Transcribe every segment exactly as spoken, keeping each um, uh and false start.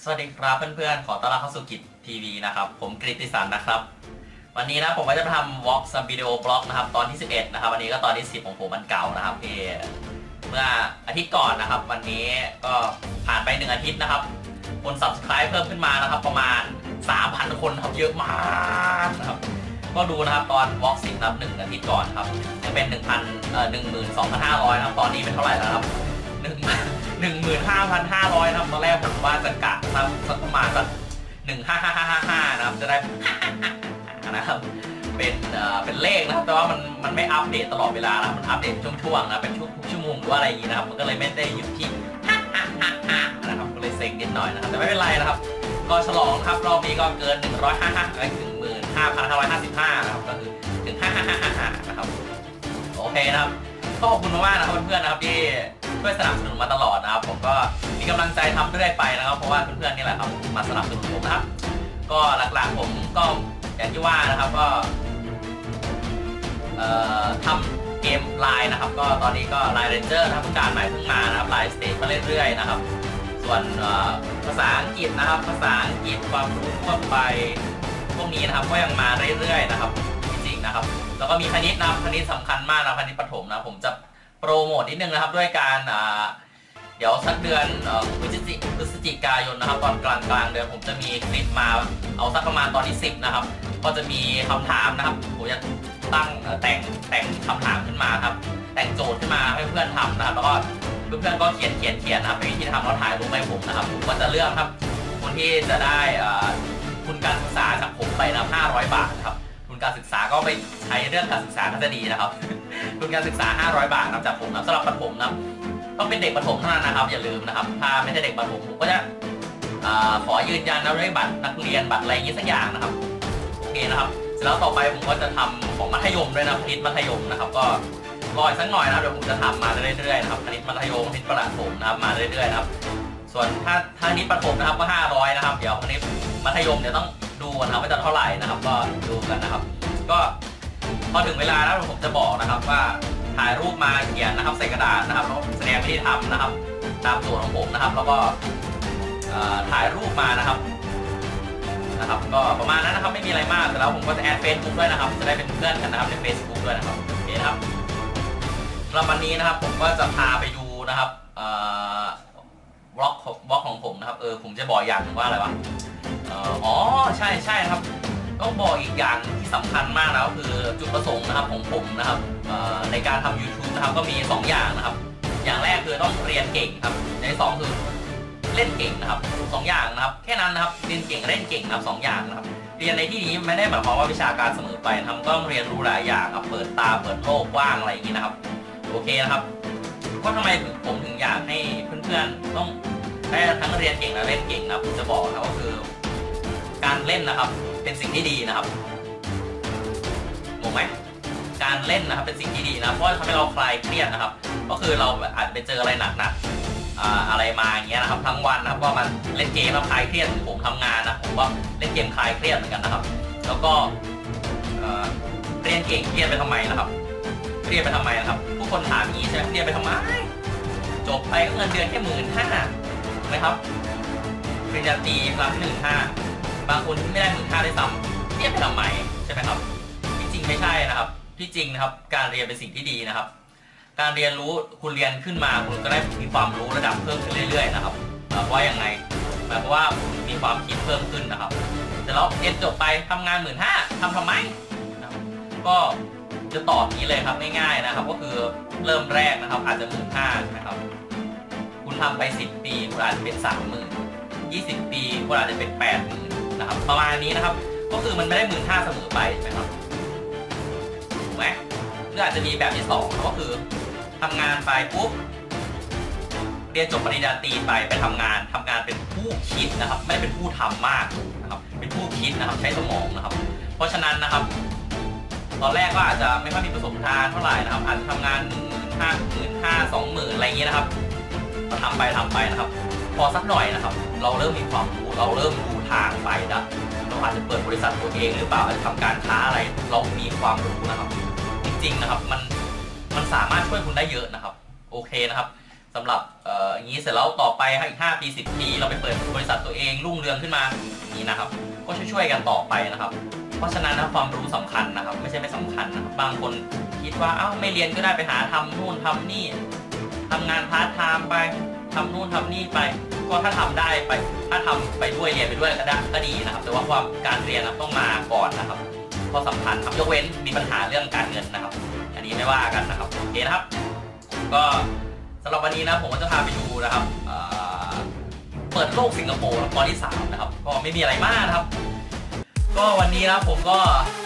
สวัสดีครับเพื่อนๆขอต้อนรับเข้าสู่กิจทีวีนะครับผมกฤติสันนะครับวันนี้นะผมก็จะมาทำวอล์กซับวิดีโอบล็อกนะครับตอนที่สิบเอ็ดนะครับวันนี้ก็ตอนที่สิบของผมมันเก่านะครับที่เมื่ออาทิตย์ก่อนนะครับวันนี้ก็ผ่านไปหนึ่งอาทิตย์นะครับคน ซับสไครบ์ เพิ่มขึ้นมานะครับประมาณ สามพัน คนครับเยอะมากนะครับก็ดูนะครับตอนวอล์กสิบนะครับหนึ่งอาทิตย์ก่อนครับจะเป็น หนึ่งพันเอ่อ หนึ่งหมื่นสองพันห้าร้อย นะครับตอนนี้เป็นเท่าไหร่แล้วครับหนึ่งหนึ่งหมื่นห้าพันห้าร้อยนะครับตอนแรกผมว่าจะกะนะครับสักประมาณสักหนึ่งห้าห้าห้าห้าห้านะครับจะได้นะครับเป็นเอ่อเป็นเลขนะครับแต่ว่ามันมันไม่อัปเดตตลอดเวลานะมันอัปเดตช่วงๆนะเป็นช่วงชั่วโมงหรือว่าอะไรอย่างนี้นะครับมันก็เลยไม่ได้อยู่ที่นะครับก็เลยเซ็งนิดหน่อยนะครับแต่ไม่เป็นไรนะครับก็ฉลองครับรอบนี้ก็เกินหนึ่งร้อยห้าห้าถึงหมื่นห้าพันห้าร้อยห้าสิบห้านะครับก็คือถึงห้าห้าห้าห้านะครับโอเคนะครับก็ขอบคุณมากๆนะครับเพื่อนๆนะครับที่ช่วยสนับสนุนมาตลอดนะครับผมก็มีกำลังใจทำเรื่อยไปนะครับเพราะว่าเพื่อนๆนี่แหละครับมาสนับสนุนผมนะครับก็หลักๆผมก็อย่างที่ว่านะครับก็ทำเกมไลน์นะครับก็ตอนนี้ก็ไลน์เรนเจอร์นะครับการใหม่เพิ่งมานะครับไลน์สเตจมาเรื่อยๆนะครับส่วนภาษาอังกฤษนะครับภาษาอังกฤษความรู้ทั่วไปพวกนี้นะครับก็ยังมาเรื่อยๆนะครับจริงๆนะครับแล้วก็มีคณิตนะครับคณิตสำคัญมากนะคณิตประถมนะผมจะโปรโมทนิดนึงนะครับด้วยการเดี๋ยวสักเดือนพฤศจิพฤศจิกายนนะครับตอนกลางกลางเดือนผมจะมีคลิปมาเอาสักประมาณตอนที่สิบนะครับก็จะมีคำถามนะครับผมจะตั้งแต่งแต่งคำถามขึ้นมาครับแต่งโจทย์ขึ้นมาให้เพื่อนทำนะครับแล้วก็เพื่อนๆก็เขียนเขียนเขียนนะครับวิธีทำแล้วถ่ายรูปให้ผมนะครับผมก็จะเลือกครับคนที่จะได้ทุนการศึกษาจากผมไปนะห้าร้อยบาทครับทุนการศึกษาก็ไปใช้เรื่องการศึกษาก็จะดีนะครับทุนการศึกษาห้าร้อยบาทนะจากผมนะสำหรับประถมนะต้องเป็นเด็กประถมเท่านั้นนะครับอย่าลืมนะครับถ้าไม่ใช่เด็กประถมผมก็จะขอยืนยันนะด้วยบัตรนักเรียนบัตรอะไรอย่างนี้สักอย่างนะครับโอเคนะครับเสร็จแล้วต่อไปผมก็จะทำของมัธยมด้วยนะคณิตมัธยมนะครับก็รออีกสักหน่อยนะเดี๋ยวผมจะทำมาเรื่อยๆนะครับคณิตมัธยมคณิตประถมนะครับมาเรื่อยๆนะครับส่วนถ้าถ้าคณิตประถมนะครับก็ห้าร้อยนะครับเดี๋ยวคณิตมัธยมเดี๋ยวต้องดูนะครับว่าจะเท่าไหร่นะครับก็ดูกันนะครับก็พอถึงเวลาแล้วผมจะบอกนะครับว่าถ่ายรูปมาเขียนนะครับใส่กระดาษนะครับแล้วแสดงวิธีทำนะครับตามสูตรของผมนะครับแล้วก็ถ่ายรูปมานะครับนะครับก็ประมาณนั้นนะครับไม่มีอะไรมากแต่แล้วผมก็จะแอดเฟซบุ๊กด้วยนะครับจะได้เป็นเพื่อนกันนะครับใน Facebook ด้วยนะครับโอเคนะครับแล้ววันนี้นะครับผมก็จะพาไปดูนะครับบล็อกบล็อกของผมนะครับเออผมจะบอกอย่างหนึ่งว่าอะไรวะอ๋อใช่ใช่ครับต้องบอกอีกอย่างที่สำคัญมากนะก็คือจุดประสงค์นะครับของผมนะครับในการทำ YouTube นะครับก็มีสองอย่างนะครับอย่างแรกคือต้องเรียนเก่งครับในสองคือเล่นเก่งนะครับสองอย่างนะครับแค่นั้นนะครับเรียนเก่งเล่นเก่งนะครับสองอย่างนะครับเรียนในที่นี้ไม่ได้หมายความว่าวิชาการเสมอไปนะครับต้องเรียนรู้หลายอย่างครับเปิดตาเปิดโลกกว้างอะไรอย่างนี้นะครับโอเคนะครับว่าทำไมผมถึงอยากให้เพื่อนๆต้องได้ทั้งเรียนเก่งและเล่นเก่งนะผมจะบอกนะก็คือการเล่นนะครับเป็นสิ่งที่ดีนะครับงงไหมการเล่นนะครับเป็นสิ่งที่ดีนะเพราะทำให้เราคลายเครียดนะครับก็คือเราอาจจะไปเจออะไรหนักๆอะไรมาอย่างเงี้ยนะครับทั้งวันนะครับก็มาเล่นเกมมาคลายเครียดผมทำงานนะผมก็เล่นเกมคลายเครียดเหมือนกันนะครับแล้วก็เรียนเก่งเครียดไปทำไมนะครับเครียดไปทำไมนะครับผู้คนถามอย่างนี้ใช่ไหมเครียดไปทำไมจบไปก็เงินเดือนแค่หมื่นห้าถูกไหมครับปริญญาตรีครั้งหนึ่งห้าบางคนที่ไม่ได้หมื่นห้าได้ซ้ำเครียดไปทำไมใช่ไหมครับที่จริงไม่ใช่นะครับที่จริงนะครับการเรียนเป็นสิ่งที่ดีนะครับการเรียนรู้คุณเรียนขึ้นมาคุณก็ได้มีความรู้ระดับเพิ่มขึ้นเรื่อยๆนะครับว่าอย่างไงหมายความว่ามีความคิดเพิ่มขึ้นนะครับแต่เราเรียนจบไปทำงานหมื่นห้าทำทำไมก็จะตอบนี้เลยครับง่ายๆนะครับก็คือเริ่มแรกนะครับอาจจะหมื่นห้าใช่ไหมครับคุณทำไปสิบปีคุณอาจจะเป็นสามหมื่นยี่สิบปีคุณอาจจะเป็นแปดหมื่นนะครับประมาณนี้นะครับก็คือมันไม่ได้หมื่นห้าเสมอไปใช่ไหมครับถูกไหมหรืออาจจะมีแบบที่สองก็คือทำงานไปปุ๊บเรียนจบปริญญาตรีไปไปทำงานทำงานเป็นผู้คิดนะครับไม่ได้เป็นผู้ทำมากนะครับเป็นผู้คิดนะครับใช้สมองนะครับเพราะฉะนั้นนะครับตอนแรกก็อาจจะไม่ค่อยมีประสบการณ์เท่าไหร่นะครับอาจจะทำงานหนึ่งหมื่นห้าหมื่นห้าสองหมื่นอะไรอย่างนี้นะครับก็ทำไปทำไปนะครับพอสักหน่อยนะครับเราเริ่มมีความรู้เราเริ่มดูทางไปนะเราอาจจะเปิดบริษัทตัวเองหรือเปล่าอาจจะทำการค้าอะไรเรามีความรู้นะครับจริงๆนะครับมันมันสามารถช่วยคุณได้เยอะนะครับโอเคนะครับสำหรับเอ่ออย่างนี้เสร็จแล้วต่อไปอีกห้าปีสิบปีเราไปเปิดบริษัทตัวเองรุ่งเรืองขึ้นมานี่นะครับก็ช่วยๆกันต่อไปนะครับเพราะฉะนั้นนะความรู้สำคัญนะครับไม่ใช่ไม่สำคัญนะครับบางคนคิดว่าเอ้าไม่เรียนก็ได้ไปหาทำนู่นทำนี่ทำงานพาร์ทไทม์ไปทำนู่นทำนี่ไปก็ถ้าทำได้ไปถ้าทำไปด้วยเรียนไปด้วยก็ได้ก็ดีนะครับแต่ว่าความการเรียนต้องมาก่อนนะครับข้อสำคัญครับยกเว้นมีปัญหาเรื่องการเงินนะครับอันนี้ไม่ว่ากันนะครับโอเคนะครับก็สำหรับวันนี้นะผมก็จะพาไปดูนะครับเปิดโลกสิงคโปร์ตอนที่สามนะครับก็ไม่มีอะไรมากนะครับก็วันนี้นะผมก็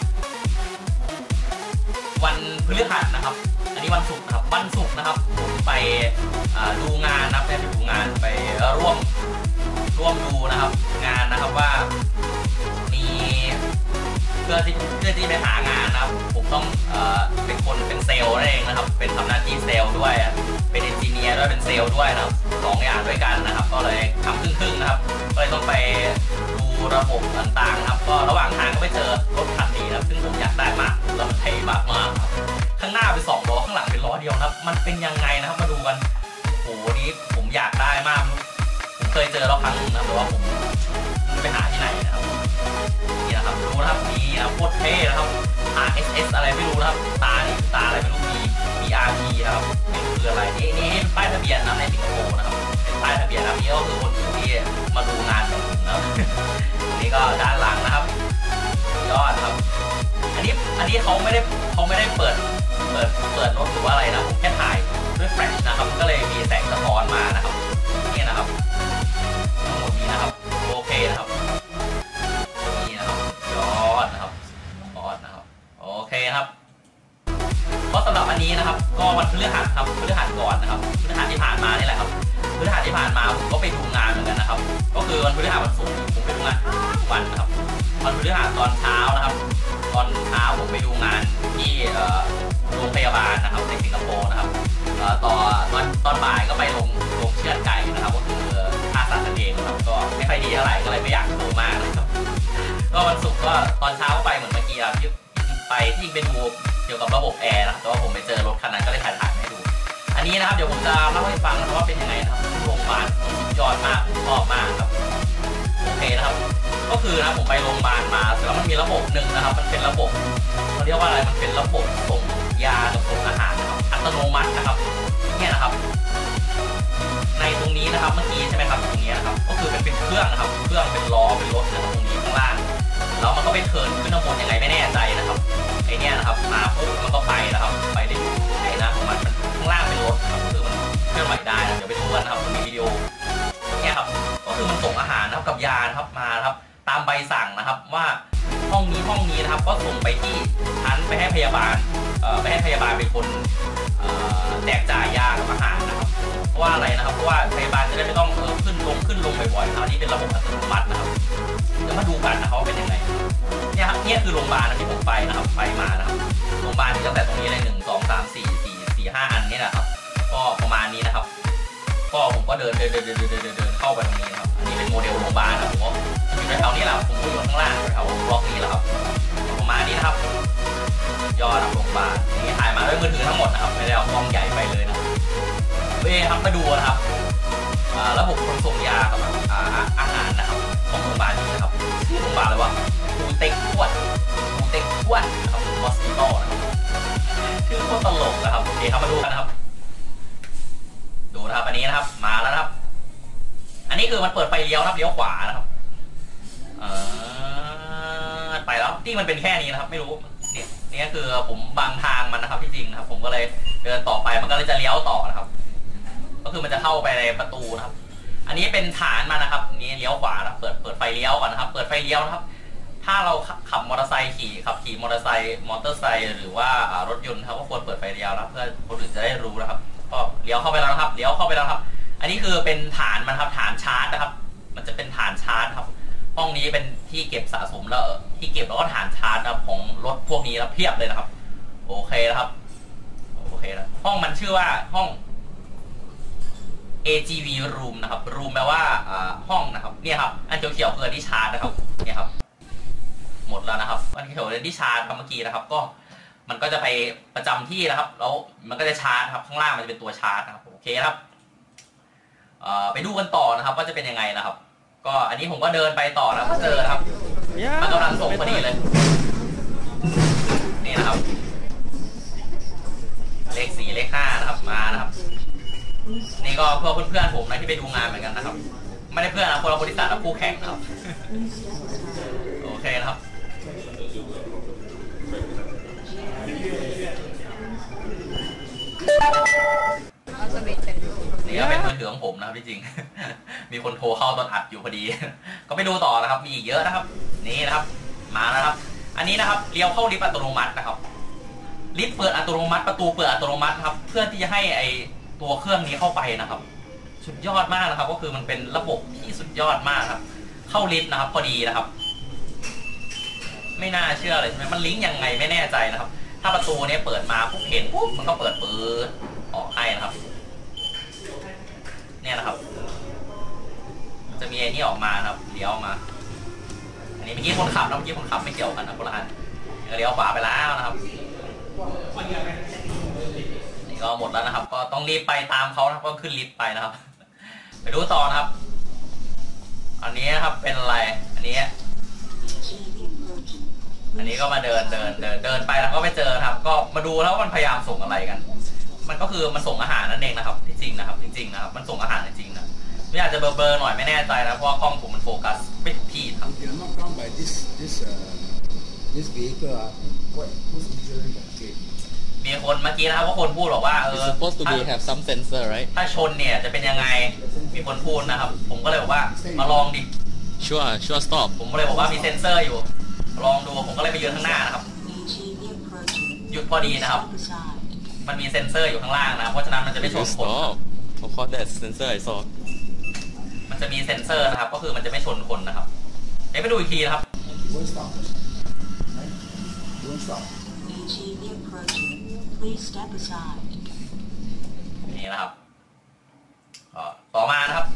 วันพฤหัสนะครับอันนี้วันศุกร์นะครับวันศุกร์นะครับผมไปดูงานนะครับไปดูงานไปร่วมร่วมดูนะครับงานนะครับว่ามีเพื่อที่เพื่อที่ไปหางานนะครับผมต้องเอ่อเป็นคนเป็นเซลล์นั่นเองนะครับเป็นทำหน้าที่เซลล์ด้วยเป็นเอนจิเนียร์ด้วยเป็นเซลล์ด้วยนะครับสองอย่างด้วยกันนะครับก็เลยทำครึ่งๆนะครับก็เลยต้องไปดูระบบต่างๆนะครับก็ระหว่างทางก็ไปเจอรถคันนี้นะครับซึ่งผมอยากได้มากแล้วมันเท่มากมากข้างหน้าเป็นสองล้อข้างหลังเป็นล้อเดียวนะครับมันเป็นยังไงนะครับมาดูกันโหนี้ผมอยากได้มากผมเคยเจอแล้วครั้งนึงนะแต่ว่าผมไปหาที่ไหนนะครับนี่นะครับดูนะครับนี่นะโคตรเท่นะครับ อาร์ เอส เอส อะไรไม่รู้นะครับตานี่ตาอะไรไม่รู้มี บี อาร์ ที นะครับไม่รู้คืออะไรนี่นี่ป้ายทะเบียนนะในสิงคโปร์นะครับเป็นป้ายทะเบียนนะนี่ก็คือคนที่มาดูงานของผมนะนี่ก็ด้านหลังนะครับยอดครับอันนี้อันนี้เขาไม่ได้เขาไม่ได้เปิดเปิดเปิดรถหรือว่าอะไรนะผมแค่ถ่ายด้วยแฟลชนะครับก็เลยมีแสงสะท้อนมานะครับนี่นะครับทั้งหมดนี้นะครับโอเคนะครับนี่นะครับยอดนะครับยอดนะครับโอเคครับเพราะสำหรับอันนี้นะครับก็วันพฤหัสครับพฤหัสก่อนนะครับพฤหัสที่ผ่านมานี่แหละครับพฤหัสที่ผ่านมาผมก็ไปดูงานเหมือนกันนะครับก็คือวันพฤหัสวันศุกร์ผมไปดูงานทุกวันนะครับวันพฤหัสตอนเช้านะครับตอนเช้าผมไปดูงานที่โรงพยาบาลนะครับในสิงคโปร์นะครับต่อตอนตอนบ่ายก็ไปลงลงเชือดไก่นะครับก็คือฆ่าสัตว์นั่นเองนะครับก็ไม่ค่อยดีเท่าไหร่ก็เลยไม่อยากดูมากนะครับก็วันศุกร์ก็ตอนเช้าก็ไปเหมือนเมื่อกี้ครับที่ไปที่ไปดูเกี่ยวกับระบบแอร์นะแต่ว่าผมไปเจอรถคันนั้นก็เลยถ่ายถ่ายให้ดูอันนี้นะครับเดี๋ยวผมจะเล่าให้ฟังนะครับว่าเป็นยังไงนะครับโรงพยาบาลยอดมากชอบมากครับโอเคนะครับก็คือนะผมไปโรงพยาบาลมาแล้วมันมีระบบหนึ่งนะครับมันเป็นระบบเขาเรียกว่าอะไรมันเป็นระบบส่งยากับส่งอาหารนะครับอัตโนมัตินะครับเนี่ยนะครับในตรงนี้นะครับเมื่อกี้ใช่ไหมครับตรงนี้นะครับก็คือเป็นเป็นเครื่องนะครับเครื่องเป็นล้อเป็นรถนะครับตรงนี้ข้างล่างแล้วมันก็ไปเทิร์นขึ้นข้างบนยังไงไม่แน่ใจนะครับไอเนี้ยนะครับมาปุ๊บมันก็ไปนะครับไปได้ไอนะของมันข้างล่างเป็นรถครับคือมันเคลื่อนไหวได้นะเดี๋ยวไปดูกันนะครับมันมีวิดีโอเนี่ยครับก็คือมันส่งอาหารนะครับกับยานะครับมาครับตามใบสั่งนะครับว่าห้องนี้ห้องนี้นะครับก็ส่งไปที่ชั้นไปให้พยาบาลเอ่อไปให้พยาบาลเป็นคนเอ่อแจกจ่ายยากับอาหารนะครับเพราะว่าอะไรนะครับเพราะว่าพยาบาลจะได้ไม่ต้องเออขึ้นลงขึ้นลงบ่อยๆอันนี้เป็นระบบอัตโนมัตินะครับเดี๋ยวมาดูกันนะครับว่าเป็นยังไงเนี่ยครับเนี่ยคือโรงพยาบาลที่ผมไปนะครับไปมานะครับโรงพยาบาลตั้งแต่ตรงนี้เลยหนึ่งสองสามสี่สี่สี่ห้าอันนี่แหละครับก็ประมาณนี้นะครับก็ผมก็เดินเดินเดินเดินเดินเดินเดินเข้าไปตรงนี้นะครับอันนี้เป็นโมเดลโรงพยาบาลนะผมก็อยู่ในแถวนี้แหละผมก็อยู่ข้างล่างแถวบล็อกนี้แหละครับประมาณนี้นะครับยอดโรงพยาบาลนี่ถ่ายมาด้วยมือถือทั้งหมดนะครับไม่ได้เอากล้องใหญ่ไปเลยนะโอเคครับมาดูนะครับระบบขนส่งยากับอาหารนะครับของโรงพยาบาลนี้นะครับที่โรงพยาบาลเลยวะปูเต็กขวดปูเต็กขวดนะครับฮอสพิทอลนะครับชื่อโคตรตลกนะครับโอเคครับมาดูกันนะครับดูนะครับอันนี้นะครับมาแล้วนะครับอันนี้คือมันเปิดไฟเลี้ยวนะครับเลี้ยวขวานะครับไปแล้วที่มันเป็นแค่นี้นะครับไม่รู้เนี่ยนี่คือผมบางทางมันนะครับที่จริงนะครับผมก็เลยเดินต่อไปมันก็เลยจะเลี้ยวต่อนะครับก็คือมันจะเข้าไปในประตูนะครับอันนี้เป็นฐานมานะครับนี่เลี้ยวขวานะเปิดเปิดไฟเลี้ยวก่อนนะครับเปิดไฟเลี้ยวนะครับถ้าเราขับมอเตอร์ไซค์ขี่ขับขี่มอเตอร์ไซค์มอเตอร์ไซค์หรือว่ารถยนต์ครับก็ควรเปิดไฟเลี้ยวนะเพื่อคนอื่นจะได้รู้นะครับก็เลี้ยวเข้าไปแล้วนะครับเลี้ยวเข้าไปแล้วครับอันนี้คือเป็นฐานมันครับฐานชาร์จนะครับมันจะเป็นฐานชาร์จครับห้องนี้เป็นที่เก็บสะสมแล้วที่เก็บแล้วก็ฐานชาร์จนะครับของรถพวกนี้นะเพียบเลยนะครับโอเคนะครับโอเคนะห้องมันชื่อว่าห้อง เอ จี วี room นะครับ room แปลว่าห้องนะครับเนี่ยครับอันเขียวๆคือที่ชาร์จนะครับเนี่ยครับหมดแล้วนะครับอันเขียวๆที่ชาร์จเมื่อกี้นะครับก็มันก็จะไปประจำที่นะครับแล้วมันก็จะชาร์จครับข้างล่างมันจะเป็นตัวชาร์จนะครับโอเคครับไปดูกันต่อนะครับว่าจะเป็นยังไงนะครับก็อันนี้ผมก็เดินไปต่อแล้วก็เจอครับมันกำลังส่งพอดีเลยนี่นะครับเลขสี่เลขห้านะครับมานะครับนี่ก็เพื่อนเพื่อนผมนะที่ไปดูงานเหมือนกันนะครับไม่ได้เพื่อนนะคนละบริษัทและคู่แข่งนะครับโอเคนะครับนี่ก็เป็นมือถือของผมนะครับที่จริงมีคนโทรเข้าตอนอัดอยู่พอดีก็ไปดูต่อนะครับมีอีกเยอะนะครับนี่นะครับมาแล้วครับอันนี้นะครับเลี้ยวเข้าลิฟต์อัตโนมัตินะครับลิฟต์เปิดอัตโนมัติประตูเปิดอัตโนมัติครับเพื่อที่จะให้ไอตัวเครื่องนี้เข้าไปนะครับสุดยอดมากนะครับก็คือมันเป็นระบบที่สุดยอดมากครับเข้าลิฟต์นะครับพอดีนะครับไม่น่าเชื่อเลยใช่ไหมมันลิงก์ยังไงไม่แน่ใจนะครับถ้าประตูนี้เปิดมาปุ๊บเห็นปุ๊บมันก็เปิดปื๊ดออกให้นะครับเนี่ยนะครับจะมีไอ้นี่ออกมาครับเลี้ยวมาอันนี้เมื่อกี้คนขับนะเมื่อกี้คนขับไม่เกี่ยวกันนะคนละอันเลี้ยวขวาไปแล้วนะครับนี่ก็หมดแล้วนะครับก็ต้องรีบไปตามเขานะก็ขึ้นลิฟต์ไปนะครับไปดูต่อนะครับอันนี้นะครับเป็นอะไรอันนี้อันนี้ก็มาเดินเดินเดินเดินไปแล้วก็ไปเจอครับก็มาดูแล้วมันพยายามส่งอะไรกันมันก็คือมันส่งอาหารนั่นเองนะครับที่จริงนะครับจริงๆนะครับมันส่งอาหารจริงๆนะไม่อาจจะเบลอๆหน่อยไม่แน่ใจนะเพราะว่ากล้องผมมันโฟกัสไม่ถูกที่ครับมีคนเมื่อกี้นะครับว่าคนพูดบอกว่าเออ supposed to be have some sensor right ถ้าชนเนี่ยจะเป็นยังไงมีคนพูดนะครับผมก็เลยบอกว่ามาลองดิ sure sure stop ผมก็เลยบอกว่ามีเซ็นเซอร์อยู่ลองดูผมก็เลยไปยืนข้างหน้านะครับหยุดพอดีนะครับมันมีเซ็นเซอร์อยู่ข้างล่างนะเพราะฉะนั้นมันจะไม่ชนคน of course that sensor I saw มันจะมีเซ็นเซอร์นะครับก็คือมันจะไม่ชนคนนะครับเดี๋ยวไปดูอีกทีนะครับนี่นะครับต่อมานะครับ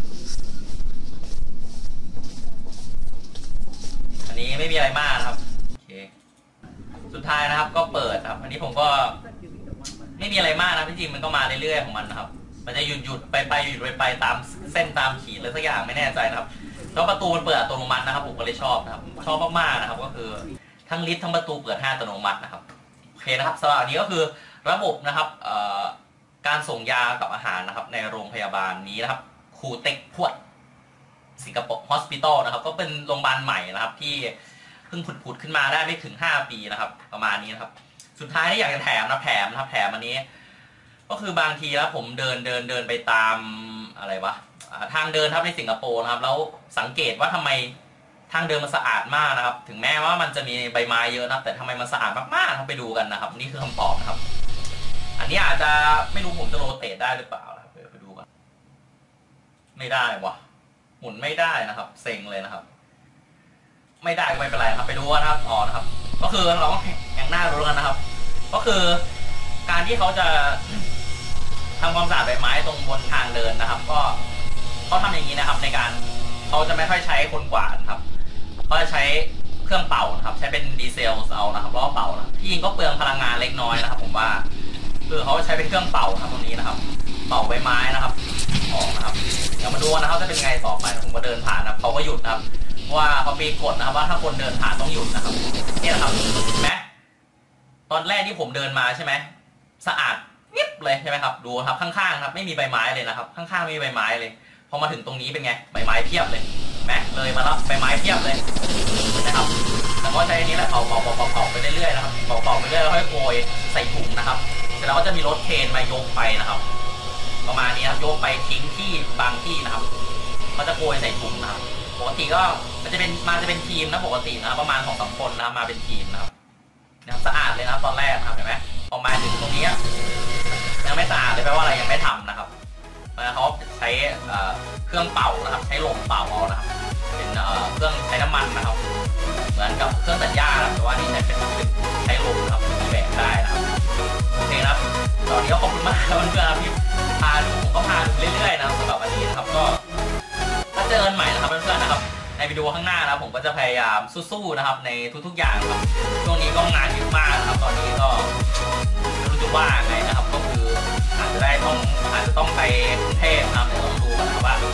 อันนี้ไม่มีอะไรมากนะครับโอเคสุดท้ายนะครับก็เปิดครับอันนี้ผมก็ไม่มีอะไรมากนะจริงๆมันก็มาเรื่อยๆของมันนะครับมันจะหยุดหยุดไปไปหยุดไปไปตามเส้นตามขีดอะไรสักอย่างไม่แน่ใจนะครับแล้วประตูมันเปิดอัตโนมัตินะครับผมก็เลยชอบนะครับชอบมากๆนะครับก็คือทั้งลิฟต์ทั้งประตูเปิดให้อัตโนมัตินะครับโอเคนะครับสำหรับอันนี้ก็คือระบบนะครับการส่งยากับอาหารนะครับในโรงพยาบาลนี้นะครับคูเต็กพวดสิงคโปร์ฮอสพิทอลนะครับก็เป็นโรงพยาบาลใหม่นะครับที่เพิ่งผุดๆขึ้นมาได้ไม่ถึงห้าปีนะครับประมาณนี้นะครับสุดท้ายที่อยากจะแถมนะแถมนะครับแถมอันนี้ก็คือบางทีแล้วผมเดินเดินเดินไปตามอะไรวะทางเดินครับในสิงคโปร์นะครับแล้วสังเกตว่าทำไมทางเดินมันสะอาดมากนะครับถึงแม้ว่ามันจะมีใบไม้เยอะนะแต่ทำไมมันสะอาดมากๆครับไปดูกันนะครับนี่คือคำตอบนะครับอันนี้อาจจะไม่รู้ผมจะโรเตทได้หรือเปล่านะครับไปดูกันไม่ได้วะหมุนไม่ได้นะครับเซ็งเลยนะครับไม่ได้ก็ไม่เป็นไรครับไปดูนะครับอ๋อนะครับก็คือเราก็แข่งหน้าดูกันนะครับก็คือการที่เขาจะทำความสะอาดใบไม้ตรงบนทางเดินนะครับก็เขาทำอย่างนี้นะครับในการเขาจะไม่ค่อยใช้คนกวาดครับเขาจะใช้เครื่องเป่านะครับใช้เป็นดีเซลเอานะครับล้อเป่านะที่จริงก็เปลืองพลังงานเล็กน้อยนะครับผมว่าคือเขาใช้เป็นเครื่องเป่าครับตรงนี้นะครับเป่าใบไม้นะครับออกนะครับเดี๋ยวมาดูนะครับจะเป็นไงต่อไปผมก็เดินผ่านนะเขาก็หยุดนะครับว่าเขามีกฎนะครับว่าถ้าคนเดินผ่านต้องหยุดนะครับนี่นะครับเห็นไหมตอนแรกที่ผมเดินมาใช่ไหมสะอาดเงียบเลยใช่ไหมครับดูครับข้างๆครับไม่มีใบไม้เลยนะครับข้างๆไม่มีใบไม้เลยพอมาถึงตรงนี้เป็นไงใบไม้เพียบเลยแม็กเลยมาแล้วใบไม้เพียบเลยนะครับแล้วก็ใช้อันนี้แหละเป่าเป่าเป่าเป่าไปเรื่อยๆนะครับเป่าเป่าไปเรื่อยแล้วค่อยโกยใส่ถุงนะครับเสร็จแล้วก็จะมีรถเคนมายกไปนะครับประมาณนี้ครับยกไปทิ้งที่บางที่นะครับเขาจะโกยใส่ถุงนะครับปกติก็มันจะเป็นมาจะเป็นทีมนะปกตินะประมาณสองสามคนนะมาเป็นทีมนะครับนะครับสะอาดเลยนะตอนแรกนะครับเห็นไหมพอมาถึงตรงนี้ยังไม่สะอาดเลยแปลว่าอะไรยังไม่ทำนะครับเขาใช้เครื่องเป่านะครับใช้ลมเป่าเอานะครับเป็นเครื่องใช้น้ำมันนะครับเหมือนกับเครื่องตัดหญ้าแต่ว่านี่ใช้เป็นใช้ลมนะครับแบกได้นะครับโอเคนะครับตอนนี้ก็ขอบคุณมากครับเพื่อนๆที่พาดูผมก็พาดูเรื่อยๆนะครับสำหรับวันนี้นะครับก็ถ้าเจอกันใหม่นะครับเพื่อนๆนะครับในวิดีโอข้างหน้านะผมก็จะพยายามสู้ๆนะครับในทุกๆอย่างครับช่วงนี้ก็งานเยอะมากนะครับตอนนี้ก็ไม่รู้จะว่าไงนะครับก็คืออาจจะได้ต้องอาจจะต้องไปกรุงเทพนะครับเดี๋ยวต้องดูกันนะครับว่า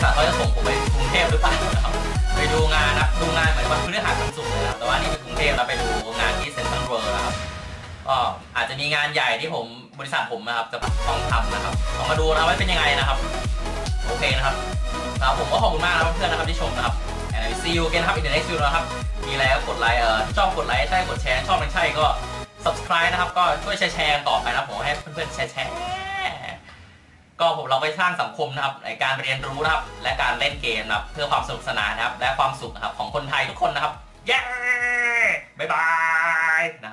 ษัทเขาจะส่งผมไปกรุงเทพหรือเปล่านะครับไปดูงานนะดูงานเหมือนวันพฤหัสวันศุกร์เลยนะครับแต่ว่านี่ไปกรุงเทพแล้วไปดูงานที่เซ็นทรัลเวิลด์นะครับก็อาจจะมีงานใหญ่ที่ผมบริษัทผมนะครับจะต้องทำนะครับลองมาดูนะว่าเป็นยังไงนะครับโอเคนะครับแล้วผมก็ขอบคุณมากนะเพื่อนๆนะครับที่ชมนะครับ and I will see you again นะครับ in the next video นะครับมีอะไรก็กดไลค์เออชอบกดไลค์ใช่กดแชร์ชอบไม่ใช่ก็ subscribe นะครับก็ช่วยแชร์ต่อไปนะผมให้เพื่อนๆแชร์แชร์ก็ผมเราไปสร้างสังคมนะครับในการเรียนรู้นะครับและการเล่นเกมนะครับเพื่อความสนุกสนานนะครับและความสุขนะครับของคนไทยทุกคนนะครับเย้บ๊ายบายนะ